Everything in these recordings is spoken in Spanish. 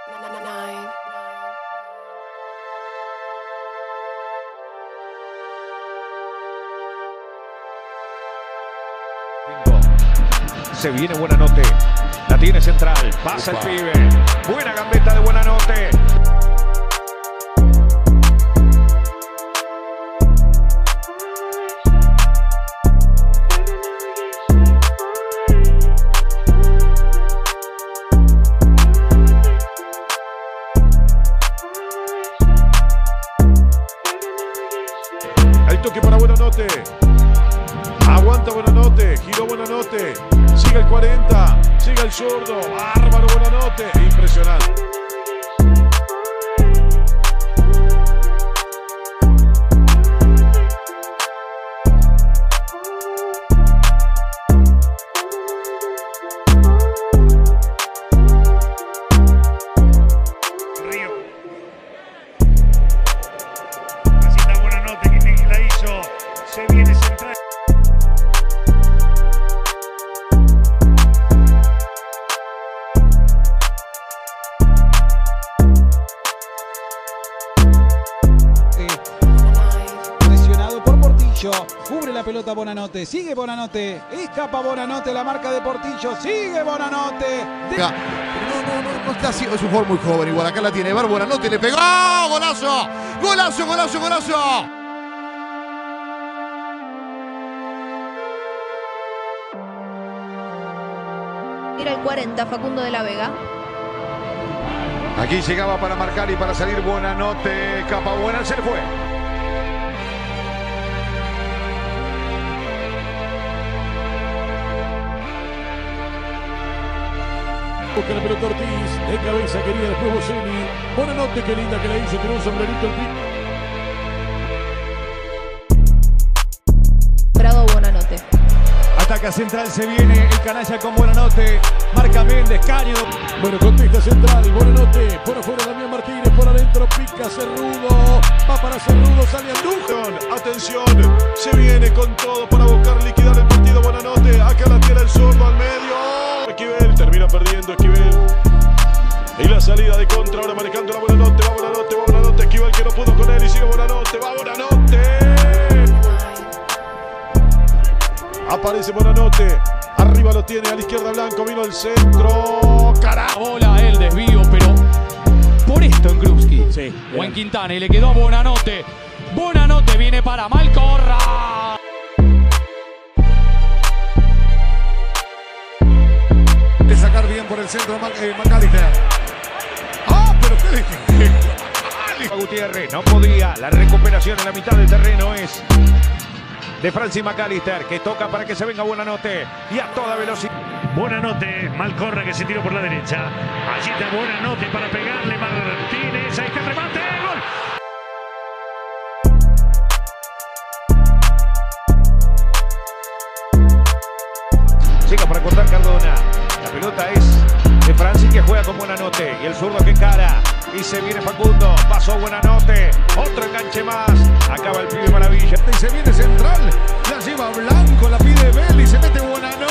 Se viene Buonanotte, la tiene central, pasa el pibe, buena gambeta de Buonanotte. El toque para Buonanotte. Aguanta Buonanotte, giró Buonanotte, sigue el 40, sigue el zurdo, bárbaro Buonanotte, impresionante. Río. Así está Buonanotte, que la hizo, se viene central. Presionado por Portillo, cubre la pelota Buonanotte, sigue Buonanotte, escapa Buonanotte, la marca de Portillo, sigue Buonanotte. No está así, es un jugador muy joven, igual acá la tiene Bar Buonanotte, le pegó, golazo, golazo, golazo, golazo. Era el 40, Facundo de la Vega. Aquí llegaba para marcar y para salir Buonanotte, capa buena, se le fue. Busca la pelota Ortiz, de cabeza quería después Boselli. Buonanotte, qué linda que la hizo, tiene un sombrerito el pico. Bravo Buonanotte. Ataca central, se viene el canalla con Buonanotte. Marca Méndez, Caño. Bueno, contesta central, Buonanotte. Por afuera Damián Martínez, por adentro pica Cerrudo. Va para Cerrudo, sale Andújar. Atención, se viene con todo para buscar liquidar el partido Buonanotte. Acá la tira el zurdo al medio. Esquivel termina perdiendo, Esquivel. Y la salida de contra, ahora manejando la Buonanotte. Va Buonanotte, va Buonanotte. Esquivel que no pudo con él y sigue Buonanotte. Va Buonanotte. Aparece Buonanotte. Arriba lo tiene, a la izquierda Blanco. Vino el centro. ¡Carajo! Bola, el desvío, pero por esto en Krupski. Sí. Buen Quintana y le quedó a Buonanotte. Buonanotte viene para Malcorra. De sacar bien por el centro McAllister. ¡Ah, pero qué difícil! Gutiérrez no podía. La recuperación en la mitad del terreno es de Francis McAllister, que toca para que se venga Buonanotte y a toda velocidad. Buonanotte, Malcorra que se tiró por la derecha. Allí está Buonanotte para pegarle Martínez. Ahí está el remate. ¡Gol! Llega para cortar Cardona. La pelota es de Francis, que juega con Buonanotte. Y el zurdo que encara. Y se viene Facundo. Pasó Buonanotte. Otro enganche más. Acaba el pibe maravilla. Y se viene central, la lleva Blanco, la pide Bell y se mete Buonanotte.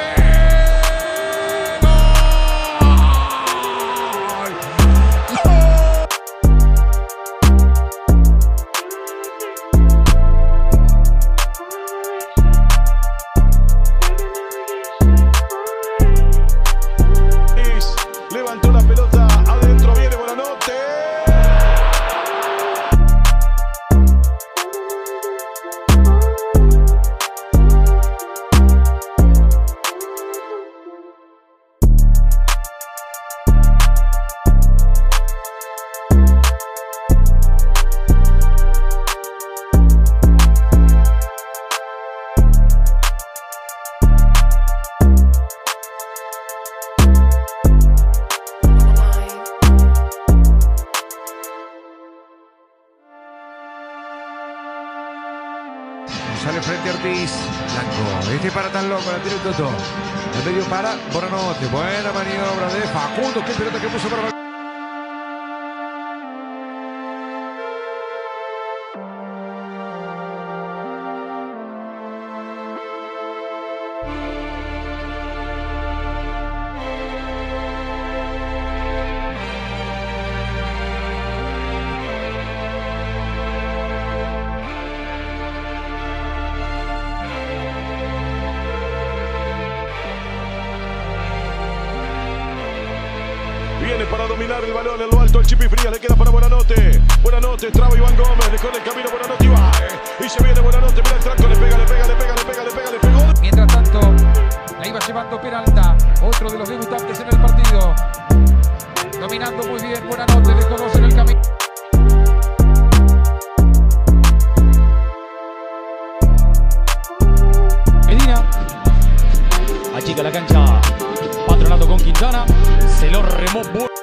Levantó la pelota, adentro viene Buonanotte. Sale frente a Ortiz. Blanco. Este para tan loco. La tiene Toto. El medio para Buonanotte. Buena maniobra de Facundo. Qué pelota que puso para... Viene para dominar el balón en lo alto. El Chipi Frías le queda para Buonanotte. Buonanotte, traba Iván Gómez. Dejó en el camino Buonanotte y va. Y se viene Buonanotte. Mira el tranco. Le pega. Le pegó. Mientras tanto, la iba llevando Peralta. Otro de los debutantes en el partido. Dominando muy bien Buonanotte. Dejó dos en el camino. Medina. Achica la cancha. Patronato con Quintana. Se lo remó.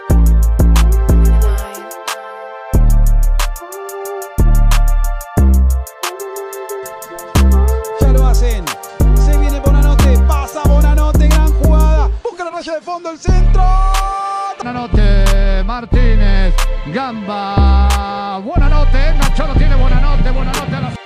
Ya lo hacen. Se viene Buonanotte. Pasa Buonanotte. Gran jugada. Busca la raya de fondo. El centro. Buonanotte, Martínez. Gamba. Buonanotte. Enganchado tiene Buonanotte. Buonanotte a la...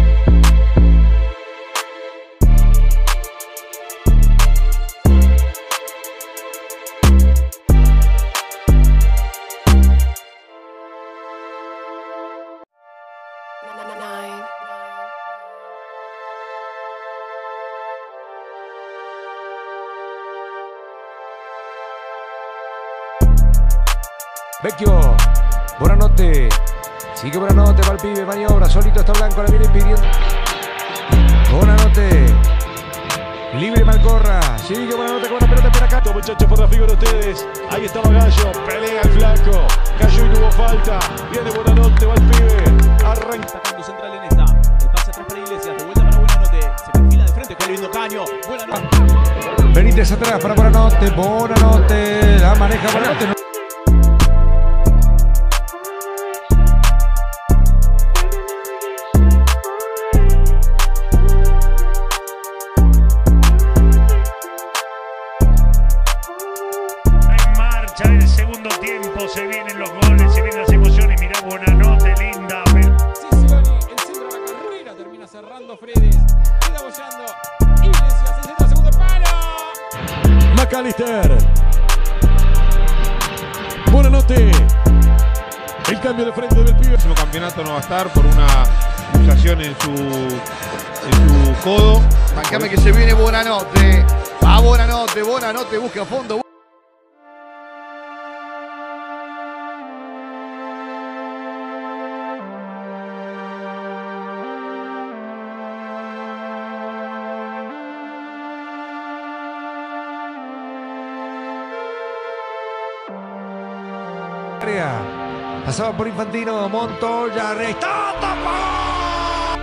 Vecchio, Buonanotte, sigue Buonanotte, va el pibe, maniobra, solito está Blanco, la viene pidiendo. Buonanotte, libre Malcorra, sigue Buonanotte con la pelota, espera acá. Muchachos, por la figura de ustedes. Ahí estaba Gallo, pelea el flaco. Gallo y no hubo falta. Viene Buonanotte, va el pibe. Arranca. Sacando central en esta. El pase atrás para Iglesias, de vuelta para Buonanotte. Se perfila de frente, con el lindo caño. Buonanotte. Benítez atrás para Buonanotte, Buonanotte, la maneja Buonanotte. El segundo tiempo, se vienen los goles, se vienen las emociones. Mirá Buonanotte, linda. Ciccioni, el centro de la carrera. Termina cerrando Fredes. Queda bollando. Iglesias, el centro, segundo palo. McAllister. Buonanotte. El cambio de frente del pibe. El próximo campeonato no va a estar por una luxación en su codo. Bancame que se viene Buonanotte. Va Buonanotte, Buonanotte busca a fondo. Pasaba por Infantino, Montoya, está tapado.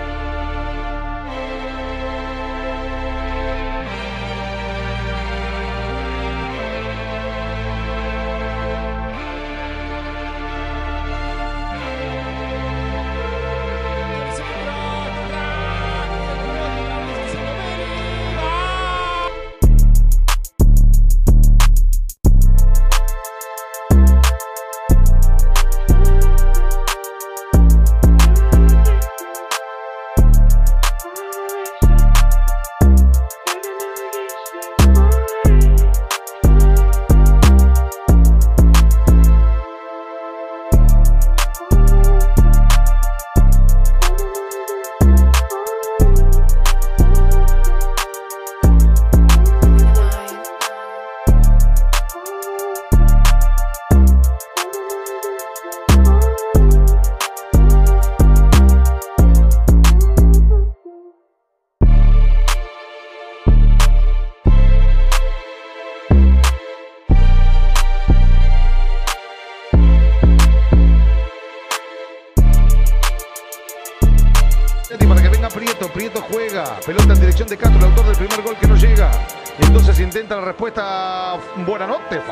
Para que venga Prieto, Prieto juega, pelota en dirección de Castro, el autor del primer gol que no llega. Y entonces intenta la respuesta. Buonanotte.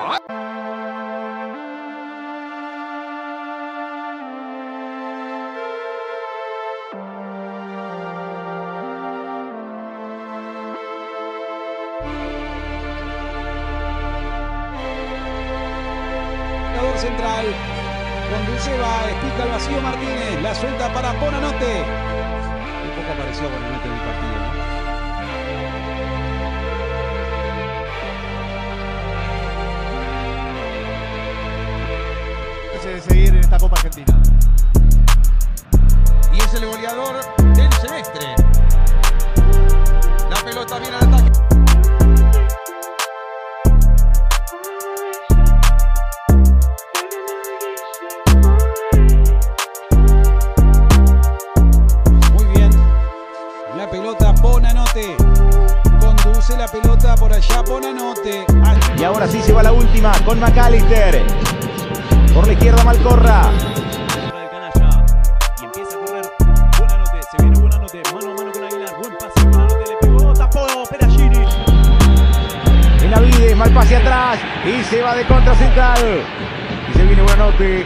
Central, conduce, va, explica el vacío Martínez, la suelta para Buonanotte. Un poco apareció Buonanotte en el partido, ¿no? De seguir en esta Copa Argentina. Y es el goleador del semestre. La pelota viene al ataque. pelota por allá, Bonanote. Y ahora sí se va la última con McAllister. Por la izquierda Malcorra. Y empieza a correr Bonanote. Se viene Bonanote. Mano a mano con Aguilar. Buen pase. Bonanote le pegó. Tapó Peragini. Benavides, mal pase atrás. Y se va de contra central. Y se viene Bonanote.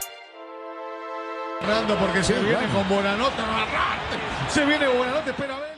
Porque se viene con Bonanote, se viene Bonanote, espera a ver.